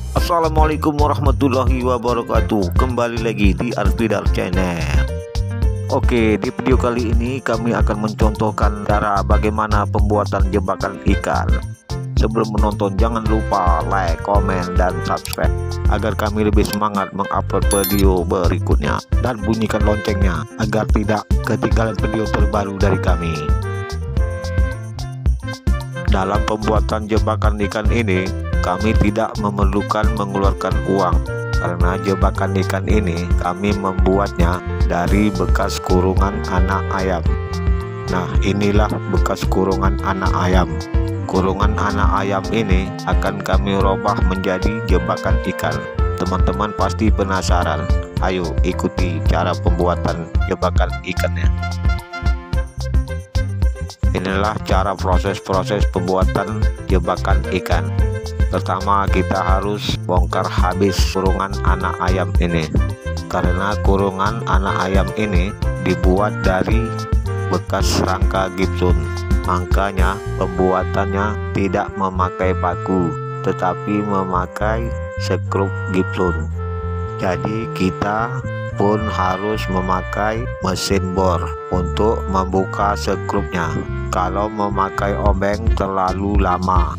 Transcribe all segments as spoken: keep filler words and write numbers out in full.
Assalamualaikum warahmatullahi wabarakatuh. Kembali lagi di Arvidar Channel. Oke, di video kali ini kami akan mencontohkan cara bagaimana pembuatan jebakan ikan. Sebelum menonton jangan lupa like, komen, dan subscribe agar kami lebih semangat mengupload video berikutnya, dan bunyikan loncengnya agar tidak ketinggalan video terbaru dari kami. Dalam pembuatan jebakan ikan ini kami tidak memerlukan mengeluarkan uang, karena jebakan ikan ini kami membuatnya dari bekas kurungan anak ayam. Nah, inilah bekas kurungan anak ayam. Kurungan anak ayam ini akan kami robah menjadi jebakan ikan. Teman-teman pasti penasaran. Ayo ikuti cara pembuatan jebakan ikannya. Inilah cara proses-proses pembuatan jebakan ikan. Pertama, kita harus bongkar habis kurungan anak ayam ini, karena kurungan anak ayam ini dibuat dari bekas rangka gipsun. Makanya pembuatannya tidak memakai paku, tetapi memakai skrup gipsun. Jadi kita pun harus memakai mesin bor untuk membuka skrupnya. Kalau memakai obeng terlalu lama.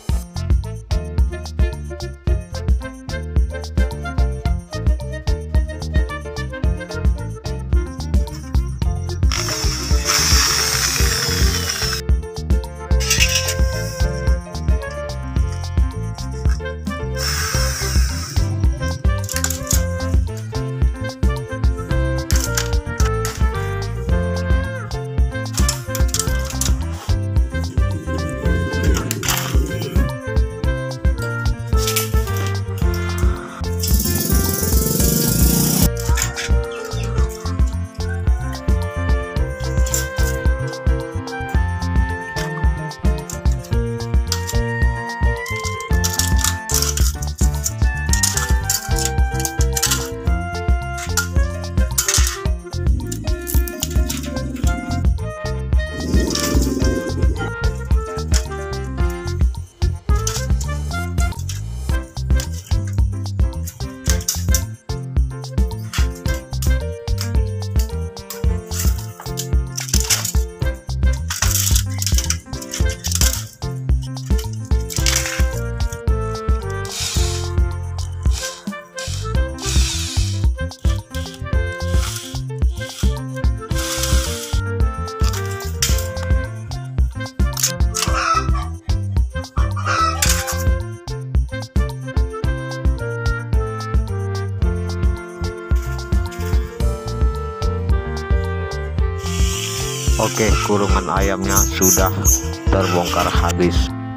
Oke, kurungan ayamnya sudah terbongkar habis.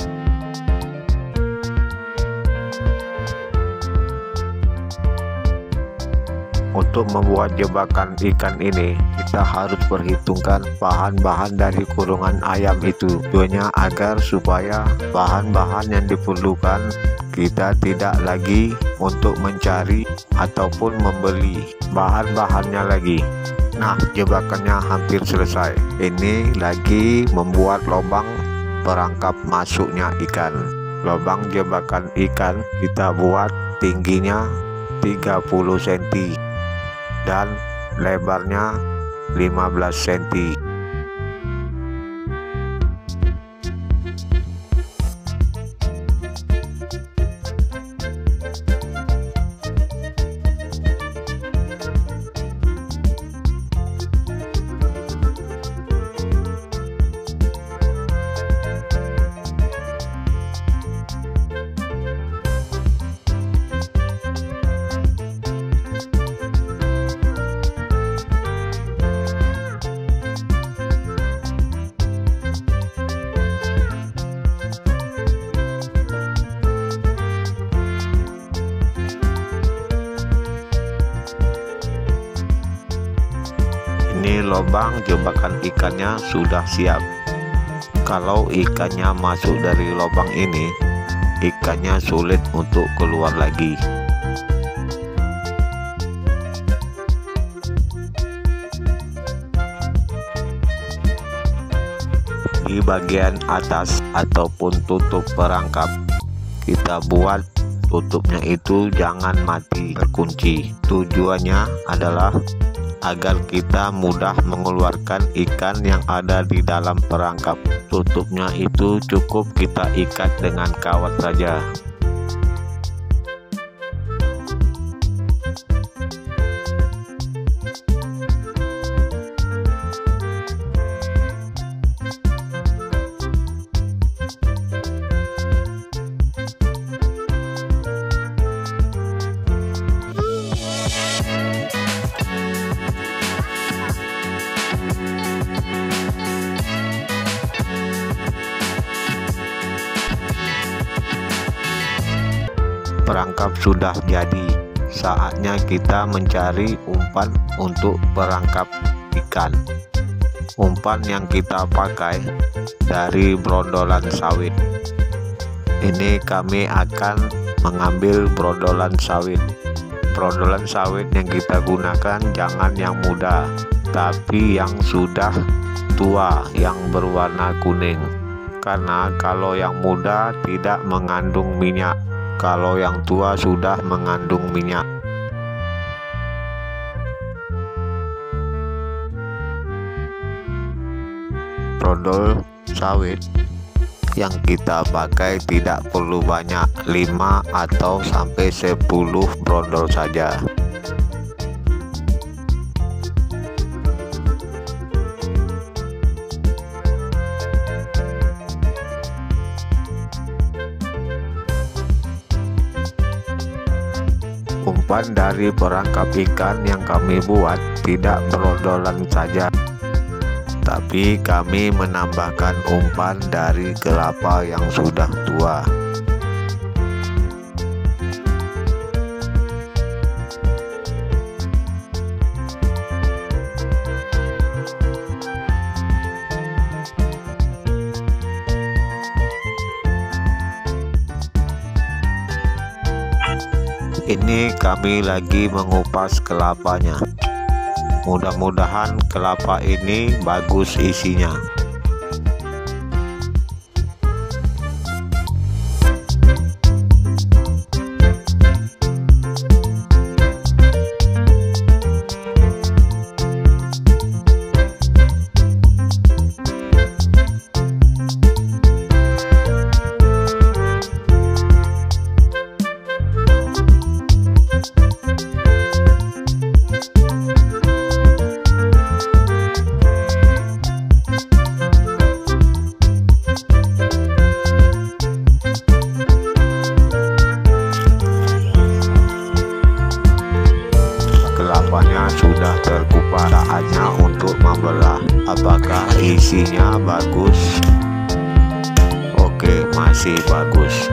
Untuk membuat jebakan ikan ini, kita harus perhitungkan bahan-bahan dari kurungan ayam itu. Tujuannya agar supaya bahan-bahan yang diperlukan kita tidak lagi untuk mencari ataupun membeli bahan-bahannya lagi. Nah, jebakannya hampir selesai. Ini lagi membuat lubang perangkap masuknya ikan. Lubang jebakan ikan kita buat tingginya tiga puluh sentimeter dan lebarnya lima belas sentimeter. Ini lubang jebakan ikannya sudah siap. Kalau ikannya masuk dari lubang ini, ikannya sulit untuk keluar lagi. Di bagian atas ataupun tutup perangkap kita buat tutupnya itu jangan mati terkunci. Tujuannya adalah agar kita mudah mengeluarkan ikan yang ada di dalam perangkap. Tutupnya itu cukup kita ikat dengan kawat saja. Perangkap sudah jadi, saatnya kita mencari umpan untuk perangkap ikan. Umpan yang kita pakai dari brondolan sawit. Ini kami akan mengambil brondolan sawit. Brondolan sawit yang kita gunakan jangan yang muda, tapi yang sudah tua yang berwarna kuning. Karena kalau yang muda tidak mengandung minyak, kalau yang tua sudah mengandung minyak. Brondol sawit yang kita pakai tidak perlu banyak, lima atau sampai sepuluh brondol saja. Umpan dari perangkap ikan yang kami buat tidak brondolan saja, tapi kami menambahkan umpan dari kelapa yang sudah tua. Ini kami lagi mengupas kelapanya. Mudah-mudahan kelapa ini bagus isinya. Kelapanya sudah terkupas, saatnya untuk membelah. Apakah isinya bagus? Oke, masih bagus.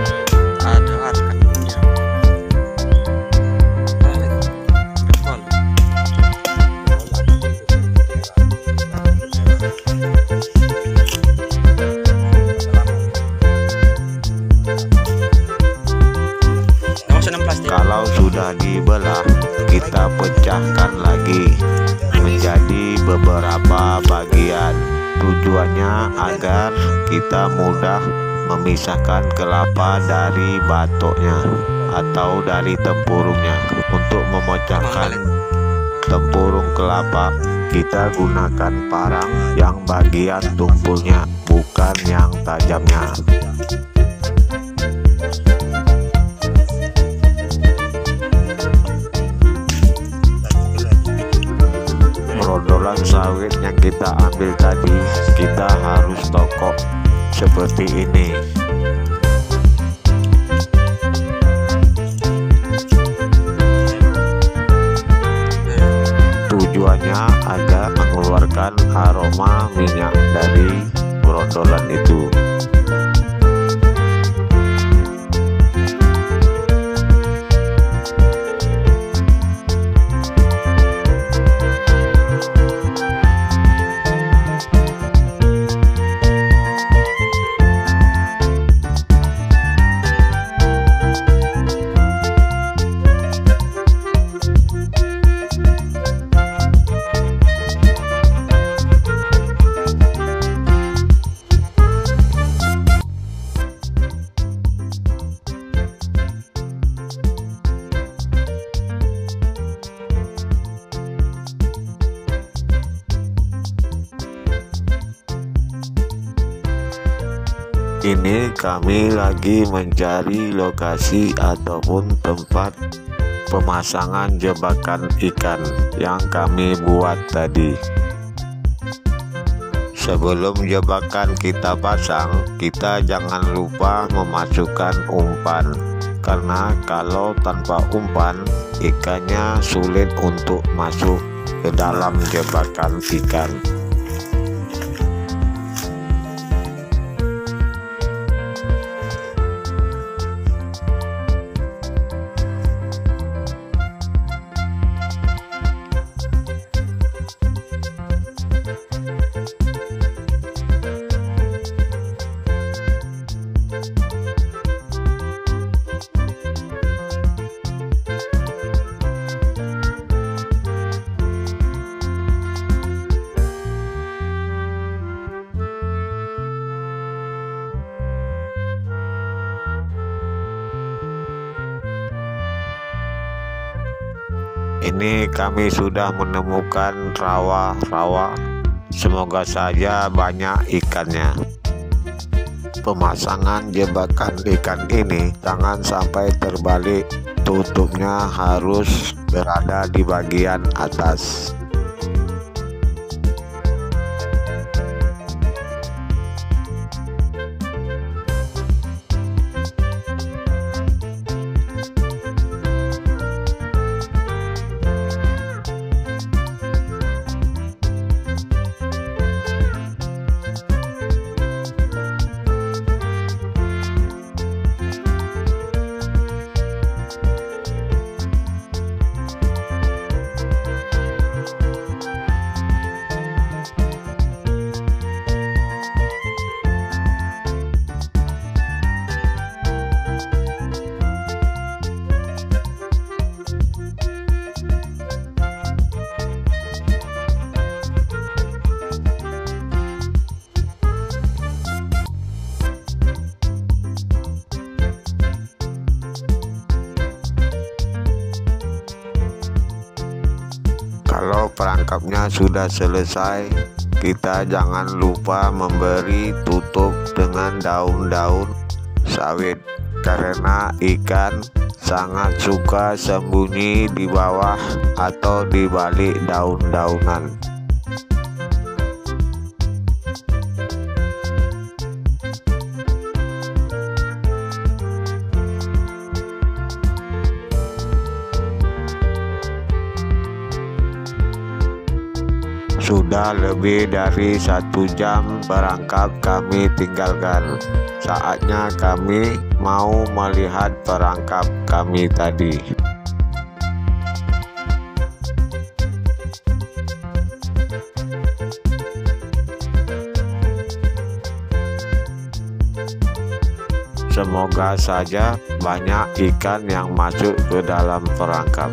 Kalau sudah dibelah, kita pecahkan lagi menjadi beberapa bagian. Tujuannya agar kita mudah memisahkan kelapa dari batoknya atau dari tempurungnya. Untuk memecahkan tempurung kelapa, kita gunakan parang yang bagian tumpulnya, bukan yang tajamnya. Brondolan sawit yang kita ambil tadi, kita harus tokok seperti ini. Tujuannya agar mengeluarkan aroma minyak dari brondolan itu. ini kami lagi mencari lokasi ataupun tempat pemasangan jebakan ikan yang kami buat tadi. Sebelum jebakan kita pasang, kita jangan lupa memasukkan umpan, karena kalau tanpa umpan ikannya sulit untuk masuk ke dalam jebakan ikan. Ini kami sudah menemukan rawa-rawa, semoga saja banyak ikannya. Pemasangan jebakan ikan ini jangan sampai terbalik, tutupnya harus berada di bagian atas. Kalau perangkapnya sudah selesai, kita jangan lupa memberi tutup dengan daun-daun sawit, karena ikan sangat suka sembunyi di bawah atau di balik daun-daunan. Sudah lebih dari satu jam perangkap kami tinggalkan. Saatnya kami mau melihat perangkap kami tadi. Semoga saja banyak ikan yang masuk ke dalam perangkap.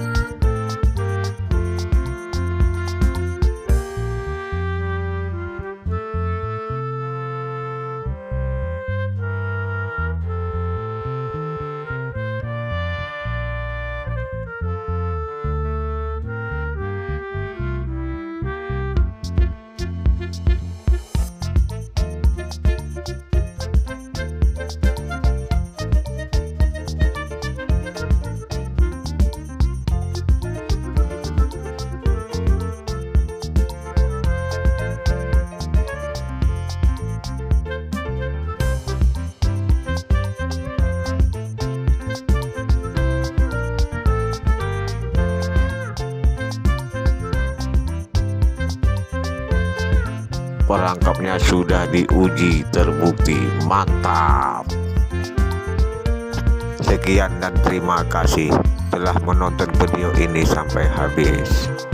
Perangkapnya sudah diuji, terbukti mantap. Sekian dan terima kasih telah menonton video ini sampai habis.